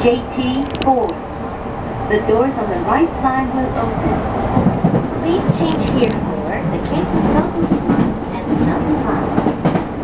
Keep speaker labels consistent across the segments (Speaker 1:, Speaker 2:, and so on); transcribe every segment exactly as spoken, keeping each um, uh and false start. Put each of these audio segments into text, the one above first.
Speaker 1: J T board. The doors on the right side will open. Please change here for the Cape Town line and the Mountain line.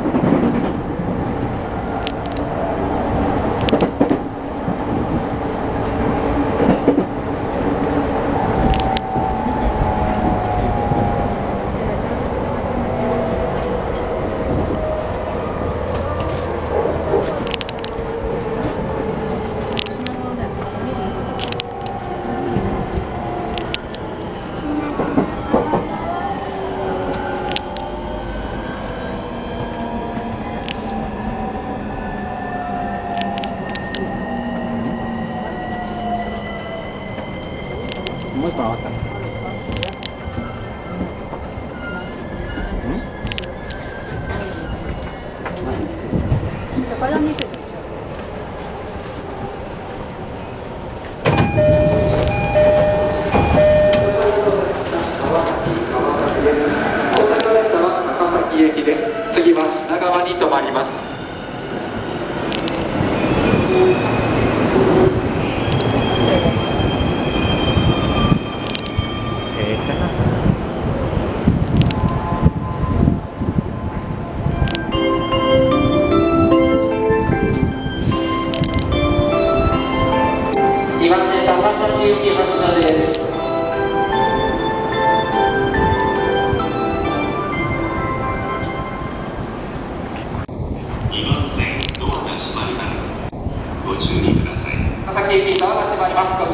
Speaker 2: もう一本上がった。
Speaker 3: 次は品川に停まります。にばん線高崎行き発車です。
Speaker 4: にばん線ドアが閉まります。ご注意ください。
Speaker 3: 高崎行きドアが閉まります。